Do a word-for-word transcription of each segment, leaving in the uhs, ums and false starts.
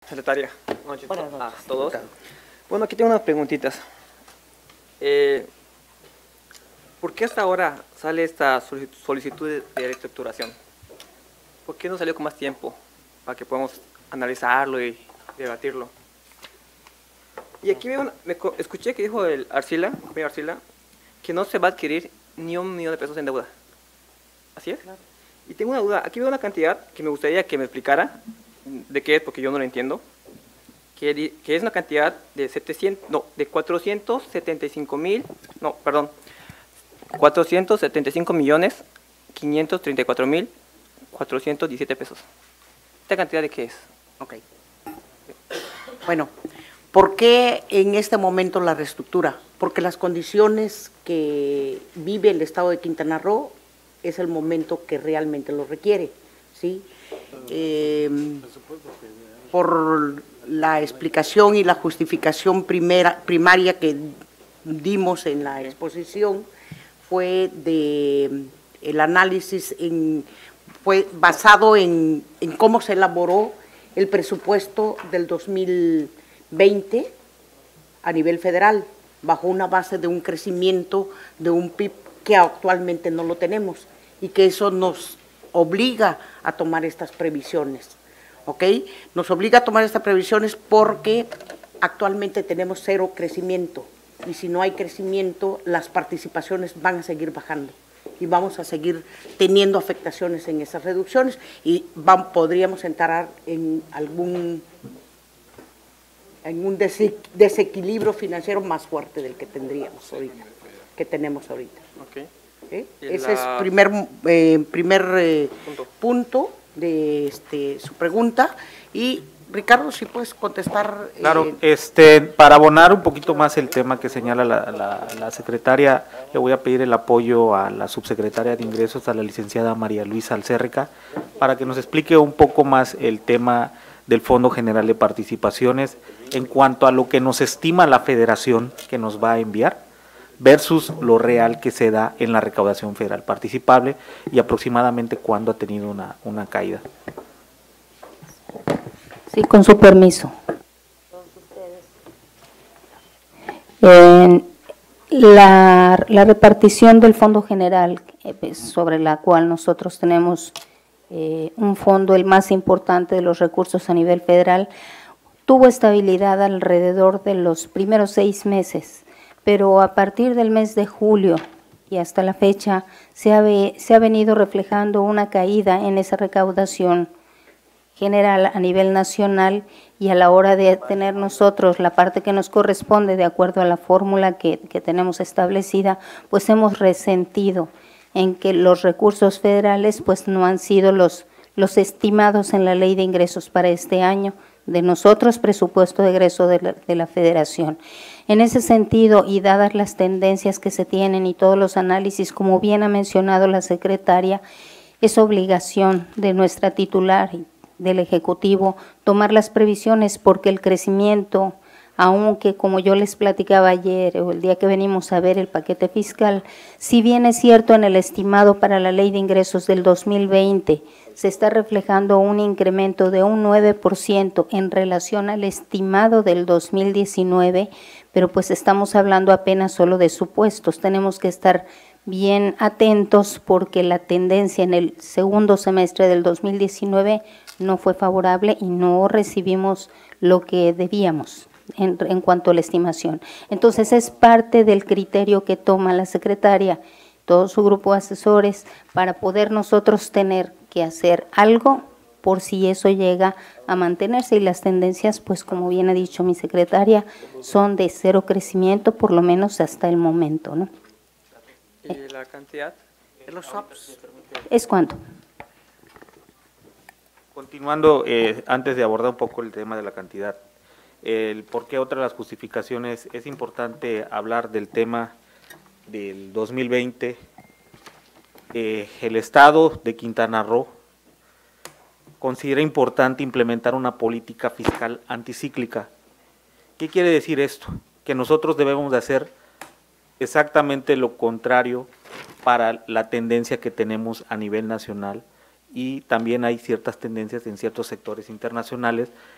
Secretaria, buenas noches Buenas a noches. todos. Bueno, aquí tengo unas preguntitas. Eh, ¿Por qué hasta ahora sale esta solicitud de de reestructuración? ¿Por qué no salió con más tiempo para que podamos analizarlo y debatirlo? Y aquí veo una- me co- escuché que dijo el Arcila, Pedro Arcila, que no se va a adquirir ni un millón de pesos en deuda. ¿Así es? Claro. Y tengo una duda. Aquí veo una cantidad que me gustaría que me explicara de qué es, porque yo no lo entiendo. Que, di- que es una cantidad de setecientos, no, de cuatrocientos setenta y cinco mil, no, perdón, cuatrocientos setenta y cinco millones quinientos treinta y cuatro mil cuatrocientos diecisiete pesos. ¿Esta cantidad de qué es? Ok. Bueno, ¿por qué en este momento la reestructura? Porque las condiciones que vive el Estado de Quintana Roo es el momento que realmente lo requiere, ¿sí? Eh, por la explicación y la justificación primera, primaria que dimos en la exposición, fue de el análisis en, fue basado en, en cómo se elaboró el presupuesto del dos mil veinte a nivel federal, bajo una base de un crecimiento de un P I B que actualmente no lo tenemos y que eso nos obliga a tomar estas previsiones, ¿ok? Nos obliga a tomar estas previsiones porque actualmente tenemos cero crecimiento y si no hay crecimiento, las participaciones van a seguir bajando y vamos a seguir teniendo afectaciones en esas reducciones y van, podríamos entrar en algún en un desequilibrio financiero más fuerte del que tendríamos ahorita, que tenemos ahorita. Okay. ¿Eh? Y Ese la- es primer, eh, primer eh, Punto. punto de este, su pregunta. Y Ricardo, si puedes contestar. eh, Claro, este, para abonar un poquito más el tema que señala la, la, la secretaria, le voy a pedir el apoyo a la subsecretaria de Ingresos, a la licenciada María Luisa Alcérreca, para que nos explique un poco más el tema del Fondo General de Participaciones en cuanto a lo que nos estima la federación que nos va a enviar versus lo real que se da en la recaudación federal participable y aproximadamente cuándo ha tenido una, una caída. Sí, con su permiso. Eh, la, la repartición del Fondo General, eh, pues, sobre la cual nosotros tenemos eh, un fondo, el más importante de los recursos a nivel federal, tuvo estabilidad alrededor de los primeros seis meses, pero a partir del mes de julio y hasta la fecha se ha, ve, se ha venido reflejando una caída en esa recaudación general a nivel nacional, y a la hora de tener nosotros la parte que nos corresponde de acuerdo a la fórmula que, que tenemos establecida, pues hemos resentido en que los recursos federales pues no han sido los, los estimados en la ley de ingresos para este año, de nosotros presupuesto de egreso de la, de la federación. En ese sentido, y dadas las tendencias que se tienen y todos los análisis, como bien ha mencionado la secretaria, es obligación de nuestra titular y del Ejecutivo tomar las previsiones, porque el crecimiento, aunque como yo les platicaba ayer o el día que venimos a ver el paquete fiscal, si bien es cierto en el estimado para la ley de ingresos del dos mil veinte se está reflejando un incremento de un nueve por ciento en relación al estimado del dos mil diecinueve, pero pues estamos hablando apenas solo de supuestos, tenemos que estar bien atentos porque la tendencia en el segundo semestre del dos mil diecinueve no fue favorable y no recibimos lo que debíamos en, en cuanto a la estimación. Entonces es parte del criterio que toma la secretaria, todo su grupo de asesores, para poder nosotros tener que hacer algo por si eso llega a mantenerse, y las tendencias, pues como bien ha dicho mi secretaria, son de cero crecimiento por lo menos hasta el momento, ¿no? ¿Y la cantidad? de los swaps. ¿Es cuánto? Continuando, eh, antes de abordar un poco el tema de la cantidad, el por qué otra de las justificaciones, es importante hablar del tema del dos mil veinte. Eh, el Estado de Quintana Roo considera importante implementar una política fiscal anticíclica. ¿Qué quiere decir esto? Que nosotros debemos de hacer exactamente lo contrario para la tendencia que tenemos a nivel nacional, y también hay ciertas tendencias en ciertos sectores internacionales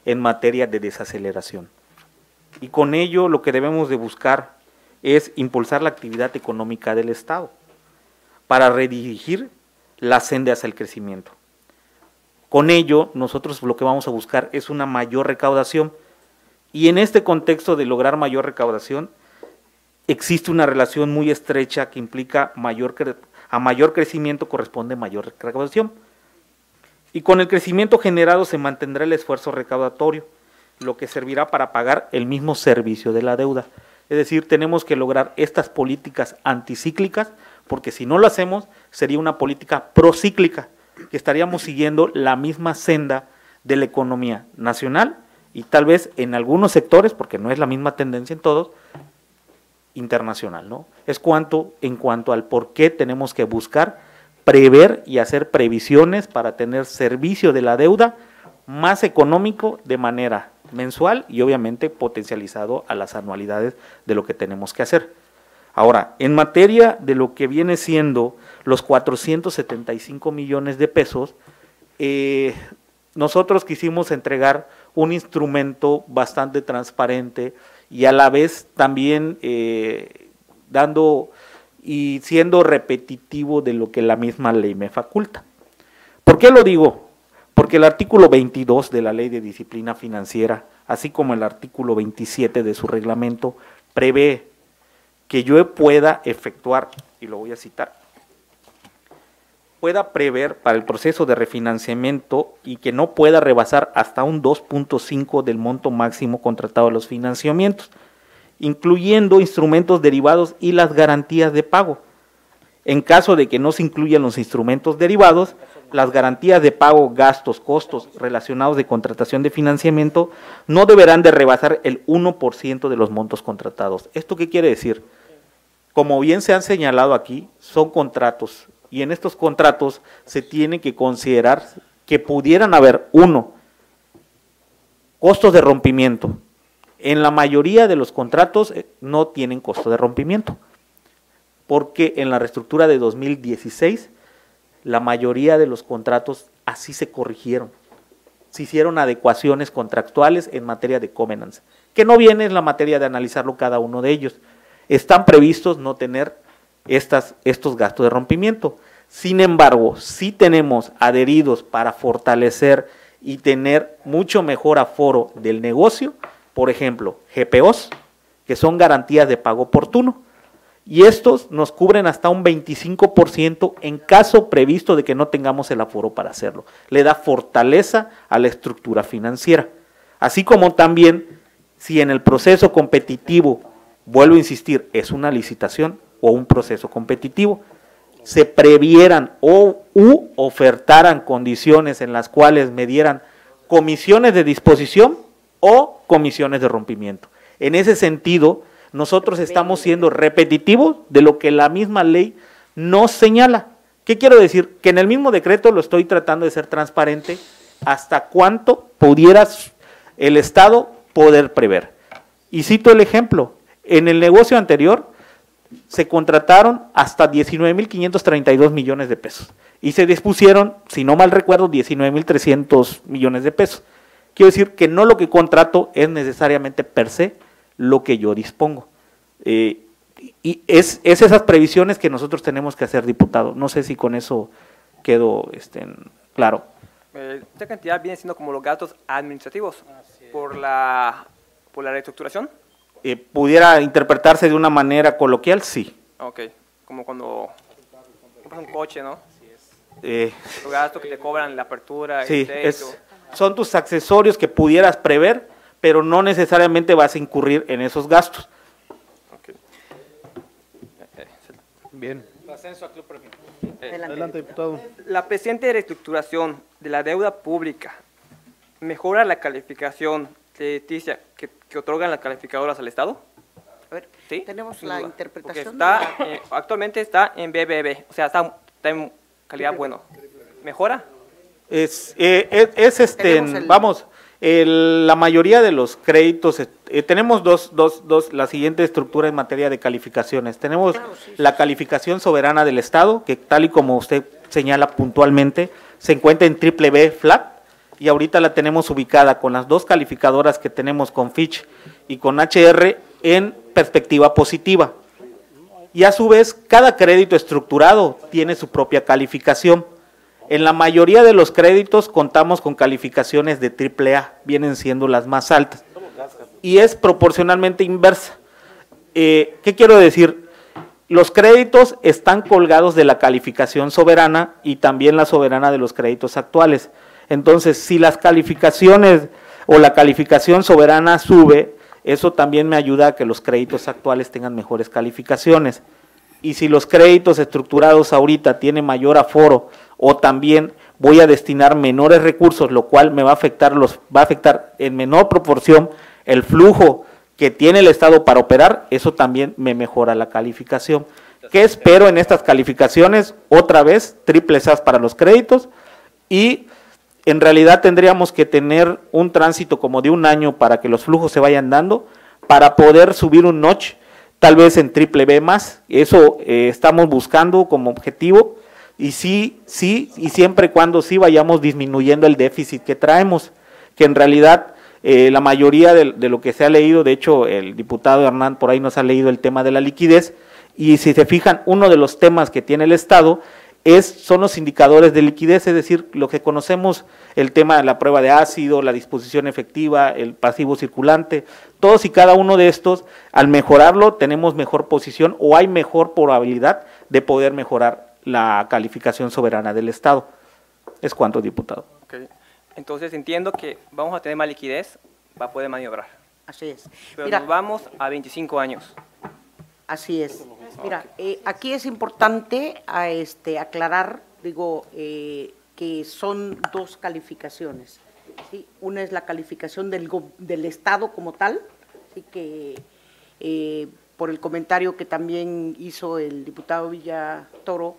en materia de desaceleración. Y con ello lo que debemos de buscar es impulsar la actividad económica del Estado para redirigir la senda hacia el crecimiento. Con ello, nosotros lo que vamos a buscar es una mayor recaudación, y en este contexto de lograr mayor recaudación, existe una relación muy estrecha que implica mayor cre- a mayor crecimiento corresponde mayor recaudación. Y con el crecimiento generado se mantendrá el esfuerzo recaudatorio, lo que servirá para pagar el mismo servicio de la deuda. Es decir, tenemos que lograr estas políticas anticíclicas, porque si no lo hacemos, sería una política procíclica, que estaríamos siguiendo la misma senda de la economía nacional y tal vez en algunos sectores, porque no es la misma tendencia en todos, internacional, ¿no? Es cuanto, en cuanto al por qué tenemos que buscar, prever y hacer previsiones para tener servicio de la deuda más económico de manera mensual y obviamente potencializado a las anualidades de lo que tenemos que hacer. Ahora, en materia de lo que viene siendo los cuatrocientos setenta y cinco millones de pesos, eh, nosotros quisimos entregar un instrumento bastante transparente y a la vez también eh, dando y siendo repetitivo de lo que la misma ley me faculta. ¿Por qué lo digo? Porque el artículo veintidós de la Ley de Disciplina Financiera, así como el artículo veintisiete de su reglamento, prevé que yo pueda efectuar, y lo voy a citar, pueda prever para el proceso de refinanciamiento y que no pueda rebasar hasta un dos punto cinco del monto máximo contratado de los financiamientos, incluyendo instrumentos derivados y las garantías de pago. En caso de que no se incluyan los instrumentos derivados, las garantías de pago, gastos, costos relacionados de contratación de financiamiento no deberán de rebasar el uno por ciento de los montos contratados. ¿Esto qué quiere decir? Como bien se han señalado aquí, son contratos y en estos contratos se tiene que considerar que pudieran haber, uno, costos de rompimiento. En la mayoría de los contratos no tienen costo de rompimiento, porque en la reestructura de dos mil dieciséis, la mayoría de los contratos así se corrigieron. Se hicieron adecuaciones contractuales en materia de covenants, que no viene en la materia de analizarlo cada uno de ellos. Están previstos no tener estas, estos gastos de rompimiento. Sin embargo, sí tenemos adheridos para fortalecer y tener mucho mejor aforo del negocio, por ejemplo, G P Os, que son garantías de pago oportuno, y estos nos cubren hasta un veinticinco por ciento en caso previsto de que no tengamos el aforo para hacerlo. Le da fortaleza a la estructura financiera, así como también si en el proceso competitivo, vuelvo a insistir, es una licitación o un proceso competitivo, se previeran o u ofertaran condiciones en las cuales me dieran comisiones de disposición o comisiones de rompimiento. En ese sentido, nosotros estamos siendo repetitivos de lo que la misma ley nos señala. ¿Qué quiero decir? Que en el mismo decreto lo estoy tratando de ser transparente hasta cuánto pudiera el Estado poder prever. Y cito el ejemplo, en el negocio anterior se contrataron hasta diecinueve mil quinientos treinta y dos millones de pesos y se dispusieron, si no mal recuerdo, diecinueve mil trescientos millones de pesos. Quiero decir que no lo que contrato es necesariamente per se lo que yo dispongo. Eh, y es, es esas previsiones que nosotros tenemos que hacer, diputado. No sé si con eso quedó este, claro. Eh, esta cantidad viene siendo como los gastos administrativos por la, por la reestructuración. Eh, pudiera interpretarse de una manera coloquial, sí. Ok, como cuando compras un coche, ¿no? Eh, Los gastos que te cobran en la apertura. sí, el crédito. es, son tus accesorios que pudieras prever, pero no necesariamente vas a incurrir en esos gastos. Okay. Bien. Ascenso al Club Premio. Adelante, diputado. La presente reestructuración de la deuda pública mejora la calificación crediticia que, que otorgan las calificadoras al Estado. A ver, ¿Sí? tenemos Sin la duda. interpretación. Porque está, eh, actualmente está en B B B, o sea, está, está en calidad bueno. ¿Mejora? Es, eh, es, es este, Tenemos el- vamos, el- la mayoría de los créditos, eh, tenemos dos, dos, dos, la siguiente estructura en materia de calificaciones. Tenemos Claro, sí, sí. la calificación soberana del Estado, que tal y como usted señala puntualmente, se encuentra en triple B flat, y ahorita la tenemos ubicada con las dos calificadoras que tenemos con Fitch y con H R en perspectiva positiva. Y a su vez, cada crédito estructurado tiene su propia calificación. En la mayoría de los créditos contamos con calificaciones de triple A, vienen siendo las más altas. Y es proporcionalmente inversa. Eh, ¿Qué quiero decir? Los créditos están colgados de la calificación soberana y también la soberana de los créditos actuales. Entonces, si las calificaciones o la calificación soberana sube, eso también me ayuda a que los créditos actuales tengan mejores calificaciones. Y si los créditos estructurados ahorita tienen mayor aforo o también voy a destinar menores recursos, lo cual me va a afectar, los, va a afectar en menor proporción el flujo que tiene el Estado para operar, eso también me mejora la calificación. ¿Qué espero en estas calificaciones? Otra vez, triples A para los créditos y en realidad tendríamos que tener un tránsito como de un año para que los flujos se vayan dando, para poder subir un notch, tal vez en triple B más, eso eh, estamos buscando como objetivo, y sí, sí, y siempre y cuando sí vayamos disminuyendo el déficit que traemos, que en realidad eh, la mayoría de, de lo que se ha leído, de hecho el diputado Hernán por ahí nos ha leído el tema de la liquidez, y si se fijan, uno de los temas que tiene el Estado es, son los indicadores de liquidez, es decir, lo que conocemos, el tema de la prueba de ácido, la disposición efectiva, el pasivo circulante, todos y cada uno de estos, al mejorarlo, tenemos mejor posición o hay mejor probabilidad de poder mejorar la calificación soberana del Estado. Es cuanto, diputado. Okay. Entonces entiendo que vamos a tener más liquidez para poder maniobrar. Así es. Pero Mira, nos vamos a veinticinco años. Así es. Mira, eh, aquí es importante a este, aclarar, digo, eh, que son dos calificaciones, ¿sí? Una es la calificación del, del Estado como tal, ¿sí? Que eh, por el comentario que también hizo el diputado Villatoro,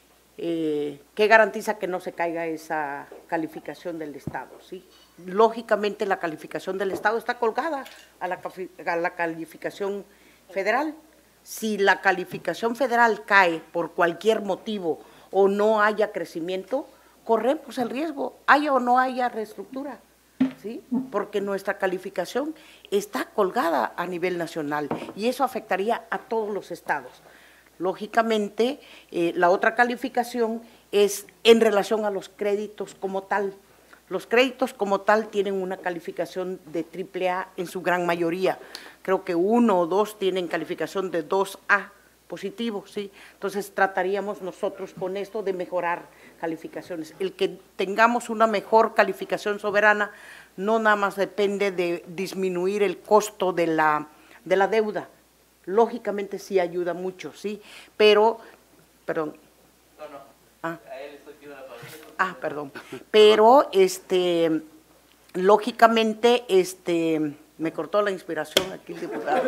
eh, ¿qué garantiza que no se caiga esa calificación del Estado? ¿Sí? Lógicamente la calificación del Estado está colgada a la, a la calificación federal. Si la calificación federal cae por cualquier motivo o no haya crecimiento, corremos el riesgo, haya o no haya reestructura, ¿sí? Porque nuestra calificación está colgada a nivel nacional y eso afectaría a todos los estados. Lógicamente, eh, la otra calificación es en relación a los créditos como tal. Los créditos como tal tienen una calificación de triple A en su gran mayoría. Creo que uno o dos tienen calificación de dos A positivo, ¿sí? Entonces trataríamos nosotros con esto de mejorar calificaciones. El que tengamos una mejor calificación soberana no nada más depende de disminuir el costo de la, de la deuda. Lógicamente sí ayuda mucho, ¿sí? Pero, perdón. No, no. Ah. A él estoy pidiendo la palabra. Ah, perdón. Pero, este, lógicamente, este, me cortó la inspiración aquí el diputado.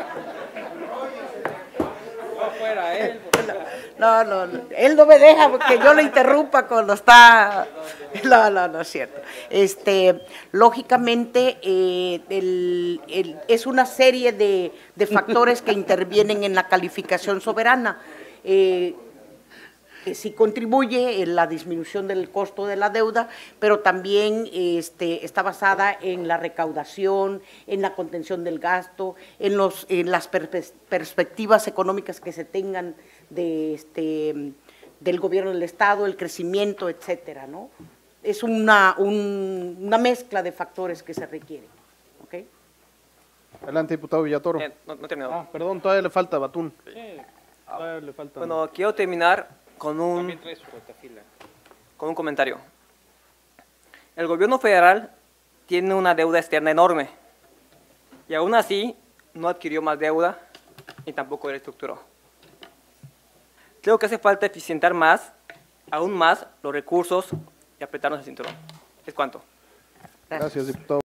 No fuera él. No, no, no, él no me deja porque yo le interrumpa cuando está… No, no, no es cierto. Este, lógicamente, eh, el, el, es una serie de, de factores que intervienen en la calificación soberana. Eh, que sí contribuye en la disminución del costo de la deuda, pero también este, está basada en la recaudación, en la contención del gasto, en, los, en las per perspectivas económicas que se tengan de, este, del gobierno del Estado, el crecimiento, etcétera, ¿no? Es una, un, una mezcla de factores que se requieren. ¿Okay? Adelante, diputado Villatoro. Eh, no, no he terminado. Ah, perdón, todavía le falta Batún. Sí. Todavía le falta. Bueno, quiero terminar con un, con un comentario. El gobierno federal tiene una deuda externa enorme y aún así no adquirió más deuda y tampoco reestructuró. Creo que hace falta eficientar más, aún más, los recursos y apretarnos el cinturón. ¿Es cuánto? Gracias, diputado.